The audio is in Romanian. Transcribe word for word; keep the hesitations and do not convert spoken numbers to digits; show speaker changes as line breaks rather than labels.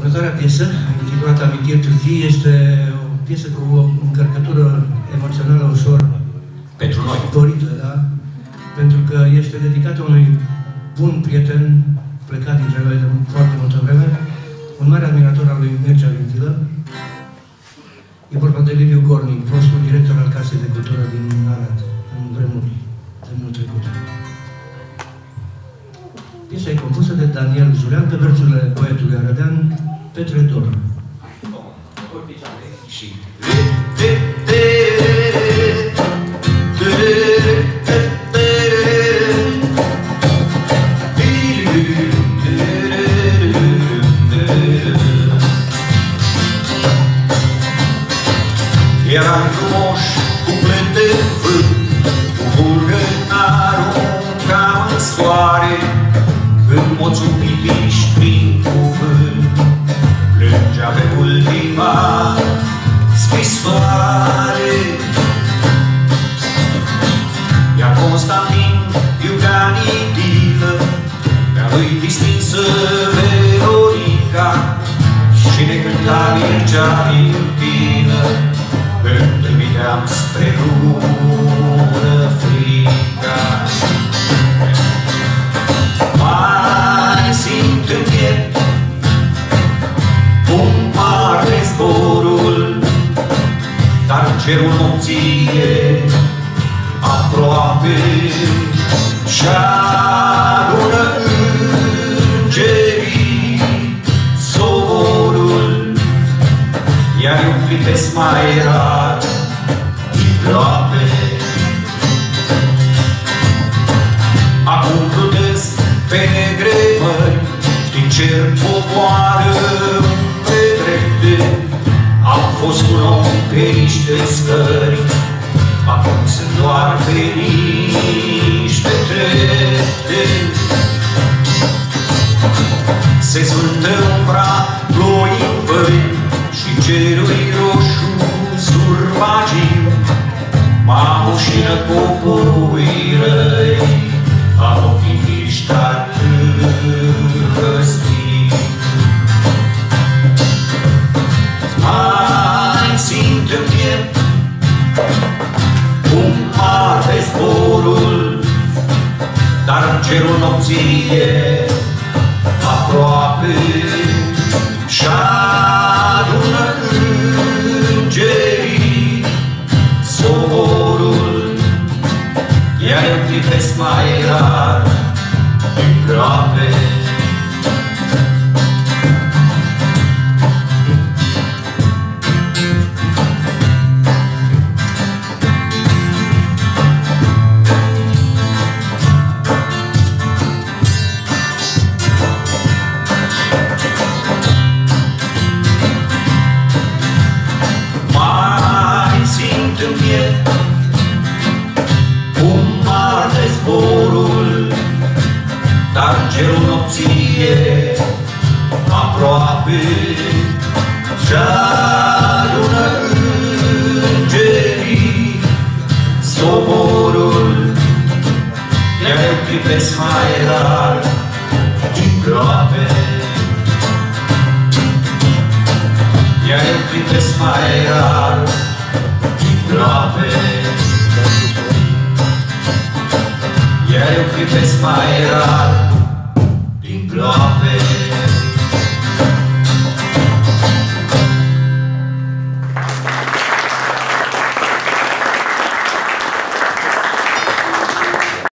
Următoarea piesă, intitulată Amintiri târzii, este o piesă cu o încărcătură emoțională ușor
pentru noi.
Sporită, da? Pentru că este dedicată unui bun prieten plecat dintre noi de foarte multă vreme, un mare admirator al lui Mircea Vintilă. E vorba de Liviu Cornic, fostul director al Casei de Cultură din Arad, în vremuri de mult trecut. Piesa e compusă de Daniel Zulean pe versurile poetului arădean Petre Dor.
Eram frumoși cu plete de vânt, cu vulgă n-aruncam în soare, când moțul pipiși prin cuvânt plângea pe ultima scrisoare. Iar Constantin iubea Nitilă, pe-a lui distinsă Veronica, și ne cânta Mircea Vintilă, când vedeam spre lună frica. Mai simt în piept cum arde zborul, dar în cerul nopții e aproape și-adună îngerii soborul, iar eu privesc mai rar din groape. Acum plutesc pe negre mări, din cer popoară pe drepte. Am fost un om pe niște scări, acum sunt doar pe niște trepte. Se zvântă umbra ploii în pări și cerul-i roșu surbagiu. M-am ușină poporului răi, am ochii miștat răstii. Mai simt în piept cum arde zborul, dar în cerul nopții e aproape și-adună îngerii soborul, iar eu privesc mai rar din groape. Dar în cerul nopții e aproape și-adună îngerii soborul, iar eu privesc mai rar din groape. Iar eu privesc mai rar din groape. Iar eu privesc mai rar din groape.